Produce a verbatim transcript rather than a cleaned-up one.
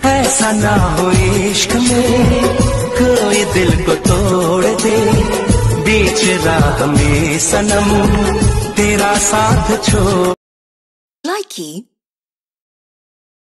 ऐसा ना हो इश्क में कोई दिल को तोड़ दे, बीच राह में सनम तेरा साथ छोड़। Likey